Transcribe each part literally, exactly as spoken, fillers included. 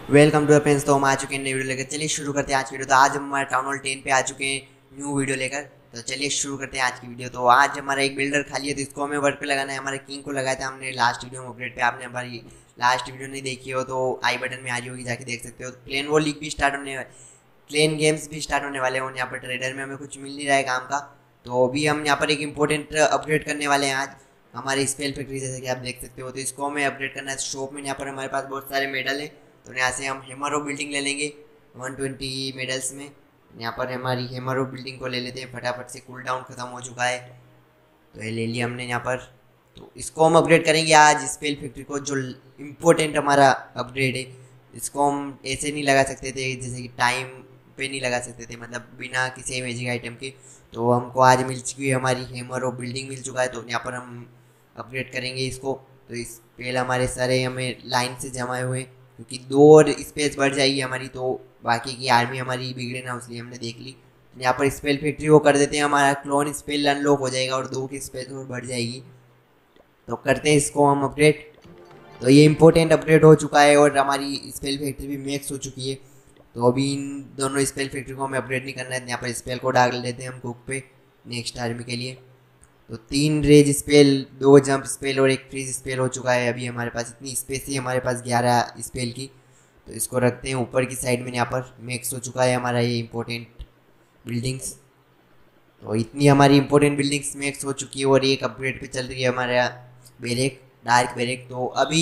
Welcome to friends. तो हम आ चुके हैं नई वीडियो लेकर। चलिए शुरू करते हैं आज की वीडियो। तो आज हम हमारे टाउन हॉल टेन पे आ चुके हैं न्यू वीडियो लेकर। तो चलिए शुरू करते हैं आज की वीडियो। तो आज हमारा एक बिल्डर खाली है, तो इसको हमें वर्क पे लगाना है। हमारे किंग को लगाया था हमने लास्ट वीडियो में अपडेट पे। आपने हमारी लास्ट वीडियो नहीं देखी हो तो आई बटन में आ रही होगी, जाके देख सकते हो। प्लेन वो लीग भी स्टार्ट होने प्लेन गेम्स भी स्टार्ट होने वाले हैं। यहाँ पर ट्रेडर में हमें कुछ मिल नहीं रहा है काम का, तो अभी हम यहाँ पर एक इंपॉर्टेंट अपग्रेड करने वाले हैं आज हमारे स्पेल फैक्ट्री, जैसे कि आप देख सकते हो। तो इसको हमें अपडेट करना है शॉप में। यहाँ पर हमारे पास बहुत सारे मेडल हैं, तो यहाँ से हम हेमरो बिल्डिंग ले लेंगे वन ट्वेंटी मेडल्स में। यहाँ पर हमारी हेमरो बिल्डिंग को ले लेते हैं फटाफट से, कूल डाउन ख़त्म हो चुका है तो ये ले लिया हमने यहाँ पर। तो इसको हम अपग्रेड करेंगे आज स्पेल फैक्ट्री को, जो इम्पोर्टेंट हमारा अपग्रेड है। इसको हम ऐसे नहीं लगा सकते थे, जैसे कि टाइम पे नहीं लगा सकते थे, मतलब बिना किसी मैजिक आइटम के। तो हमको आज मिल चुकी है हमारी हेमरो बिल्डिंग मिल चुका है, तो यहाँ पर हम अपग्रेड करेंगे इसको। तो इस पेल हमारे सारे हमें लाइन से जमाए हुए, क्योंकि दो और स्पेस बढ़ जाएगी हमारी, तो बाकी की आर्मी हमारी बिगड़े ना, इसलिए हमने देख ली। यहाँ पर स्पेल फैक्ट्री को कर देते हैं, हमारा क्लोन स्पेल अनलॉक हो जाएगा और दो की स्पेस और बढ़ जाएगी। तो करते हैं इसको हम अपग्रेड। तो ये इंपॉर्टेंट अपग्रेड हो चुका है और हमारी स्पेल फैक्ट्री भी मैक्स हो चुकी है। तो अभी इन दोनों स्पेल फैक्ट्री को हमें अपग्रेड नहीं करना है। यहाँ पर स्पेल को डाल देते हैं हम कुक पे नेक्स्ट आर्मी के लिए। तो तीन रेज स्पेल, दो जंप स्पेल और एक फ्रीज स्पेल हो चुका है। अभी हमारे पास इतनी स्पेस ही हमारे पास ग्यारह स्पेल की, तो इसको रखते हैं ऊपर की साइड में। यहाँ पर मैक्स हो चुका है हमारा ये इंपॉर्टेंट बिल्डिंग्स। तो इतनी हमारी इंपॉर्टेंट बिल्डिंग्स मैक्स हो चुकी है और एक अपग्रेड पे चल रही है हमारा बैरेक, डार्क बैरेक। तो अभी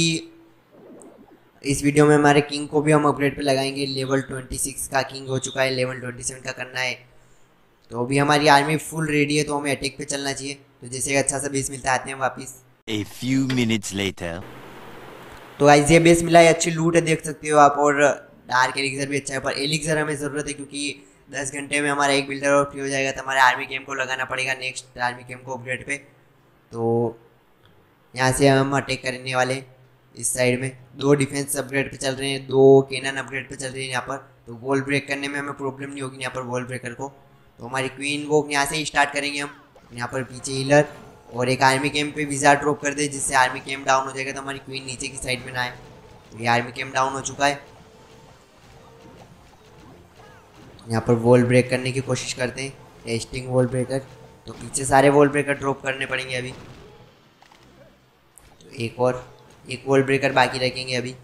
इस वीडियो में हमारे किंग को भी हम अपग्रेड पे लगाएंगे। लेवल छब्बीस का किंग हो चुका है, लेवल सत्ताईस का करना है। तो अभी हमारी आर्मी फुल रेडी है, तो हमें अटैक पे चलना चाहिए। तो जैसे अच्छा सा बेस मिलता है आते हैं वापस। A few minutes later. तो गाइस ये बेस मिला है, अच्छी लूट है, देख सकते हो आप। और डार्क एलिक्सर भी अच्छा है, पर एलिक्सर हमें ज़रूरत है क्योंकि दस घंटे में हमारा एक बिल्डर और फ्री हो जाएगा, तो हमारे आर्मी कैम्प को लगाना पड़ेगा नेक्स्ट आर्मी कैम्प को अपग्रेड पे। तो यहाँ से हम अटैक करने वाले इस साइड में। दो डिफेंस अपग्रेड पे चल रहे हैं, दो कैनन अपग्रेड पे चल रही है यहाँ पर। तो वॉल ब्रेक करने में हमें प्रॉब्लम नहीं होगी यहाँ पर वॉल ब्रेकर को। तो हमारी क्वीन वो यहाँ से ही स्टार्ट करेंगे हम। यहाँ पर पीछे हीलर और एक आर्मी कैम्प पे विज़ार्ड ड्रॉप कर दे, जिससे आर्मी कैम्प डाउन हो जाएगा, तो हमारी क्वीन नीचे की साइड में ना आए। तो ये आर्मी कैम्प डाउन हो चुका है। यहाँ पर वॉल ब्रेक करने की कोशिश करते हैं, टेस्टिंग वॉल ब्रेकर। तो पीछे सारे वॉल ब्रेकर ड्रॉप करने पड़ेंगे अभी। तो एक और एक वॉल ब्रेकर बाकी रखेंगे अभी।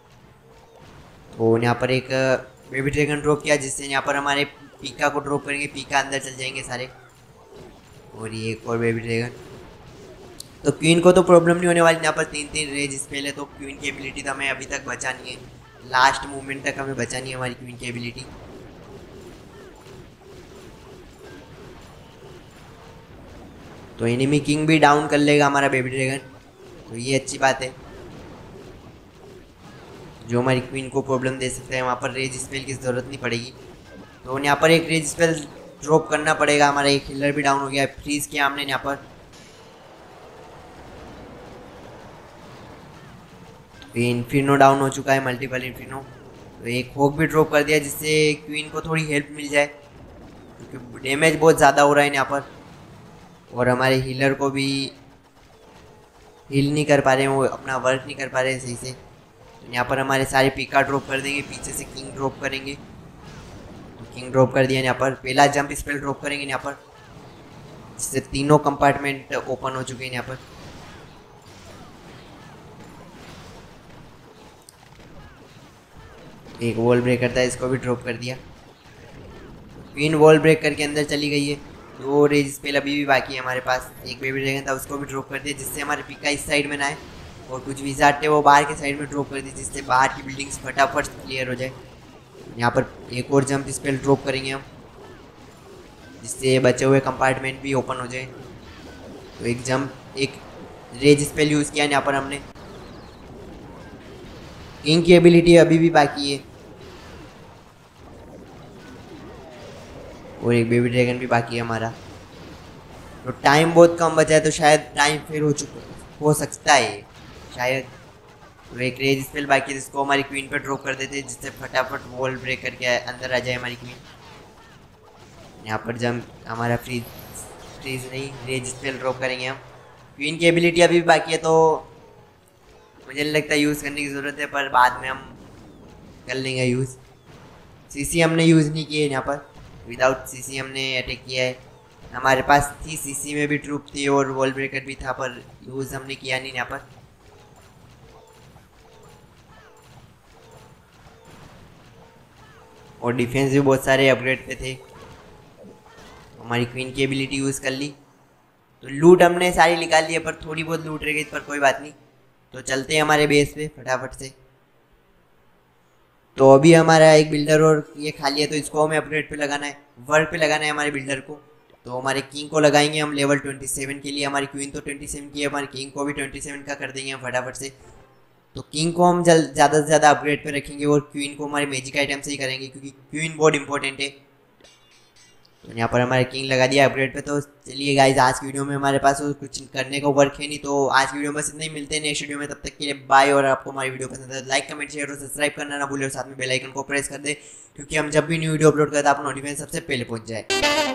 तो यहाँ पर एक बेबी ड्रैगन ड्रॉप किया, जिससे यहाँ पर हमारे पीका को ड्रॉप करेंगे, पीका अंदर चल जाएंगे सारे। और ये एक और बेबी ड्रैगन। तो क्वीन को तो प्रॉब्लम नहीं होने वाली, यहाँ पर तीन तीन रेज स्पेल है, तो क्वीन की एबिलिटी तो हमें अभी तक बचानी है, लास्ट मूवमेंट तक हमें बचानी है हमारी क्वीन की एबिलिटी। तो एनिमी किंग भी डाउन कर लेगा हमारा बेबी ड्रैगन, तो ये अच्छी बात है। जो हमारी क्वीन को प्रॉब्लम दे सकता है, वहाँ पर रेज स्पेल की ज़रूरत नहीं पड़ेगी। तो यहाँ पर एक रेज स्पेल ड्रॉप करना पड़ेगा। हमारा एक हिलर भी डाउन हो गया है, फ्रीज किया हमने यहाँ पर। इन्फिनो डाउन हो चुका है, मल्टीपल इन्फिनो। तो एक होक भी ड्रॉप कर दिया, जिससे क्वीन को थोड़ी हेल्प मिल जाए, क्योंकि डैमेज बहुत ज़्यादा हो रहा है यहाँ पर। और हमारे हीलर को भी हील नहीं कर पा रहे हैं, वो अपना वर्क नहीं कर पा रहे हैं सही से। तो यहाँ पर हमारे सारे पीका ड्रॉप कर देंगे, पीछे से किंग ड्रॉप करेंगे। तो किंग ड्रॉप कर दिया यहाँ पर। पहला जंप स्पेल ड्रॉप करेंगे यहाँ पर, जिससे तीनों कंपार्टमेंट ओपन हो चुके हैं यहाँ पर। एक वॉल ब्रेकर था, इसको भी ड्रॉप कर दिया। क्वीन वॉल ब्रेक करके अंदर चली गई है। दो रेज स्पेल अभी भी बाकी है हमारे पास। एक बेबी ड्रैगन था, उसको भी ड्रॉप कर दिया, जिससे हमारे पिका इस साइड में ना आए। और कुछ विज़ार्ड थे वो बाहर के साइड में ड्रॉप कर दी, जिससे बाहर की बिल्डिंग्स फटाफट क्लियर हो जाए। यहाँ पर एक और जंप स्पेल ड्रॉप करेंगे हम, जिससे बचे हुए कंपार्टमेंट भी ओपन हो जाए। तो एक जंप एक रेज स्पेल यूज़ किया यहाँ पर हमने। किंग की एबिलिटी अभी भी बाकी है, और एक बेबी ड्रैगन भी बाकी है हमारा। तो टाइम बहुत कम बचा है, तो शायद टाइम फिर हो चुका हो सकता है शायद। तो एक रेज स्पेल बाकी है, जिसको हमारी क्वीन पे ड्रॉप कर देते हैं, जिससे फटाफट वॉल ब्रेक करके अंदर आ जाए हमारी क्वीन। यहाँ पर जब हमारा फ्रीज फ्रीज नहीं रेज स्पेल ड्रॉप करेंगे हम। क्वीन की एबिलिटी अभी भी बाकी है, तो मुझे नहीं लगता यूज़ करने की ज़रूरत है, पर बाद में हम कर लेंगे यूज़। सीसी हमने यूज़ नहीं किए यहाँ पर, विदाउट सीसी हमने अटैक किया है। हमारे पास थी सीसी में भी ट्रूप थी और वॉल ब्रेकर भी था, पर यूज़ हमने किया नहीं यहाँ पर। और डिफेंस भी बहुत सारे अपग्रेड पे थे। हमारी क्वीन की एबिलिटी यूज़ कर ली, तो लूट हमने सारी निकाल ली है, पर थोड़ी बहुत लूट रह गई, पर कोई बात नहीं। तो चलते हैं हमारे बेस पे फटाफट से। तो अभी हमारा एक बिल्डर और ये खाली है, तो इसको हमें अपग्रेड पे लगाना है, वर्क पे लगाना है हमारे बिल्डर को। तो हमारे किंग को लगाएंगे हम लेवल सत्ताईस के लिए। हमारी क्वीन तो सत्ताईस की है, हमारे किंग को भी सत्ताईस का कर देंगे हम फटाफट से। तो किंग को हम जल्द ज़्यादा से ज़्यादा अपग्रेड पे रखेंगे और क्वीन को हमारे मैजिक आइटम से ही करेंगे, क्योंकि क्वीन बहुत इंपॉर्टेंट है। तो यहाँ पर हमारे किंग लगा दिया अपग्रेड पे। तो चलिए गाइज, आज की वीडियो में हमारे पास कुछ करने का वर्क है नहीं, तो आज की वीडियो में बस इतना ही। मिलते हैं नेक्स्ट वीडियो में, तब तक के लिए बाय। और आपको हमारी वीडियो पसंद है तो लाइक कमेंट शेयर और सब्सक्राइब करना ना भूलें, और साथ में बेल आइकन को प्रेस कर दे, क्योंकि हम जब भी न्यू वीडियो अपलोड करते हैं आपको नोटिफिकेशन सबसे पहले पहुँच जाए।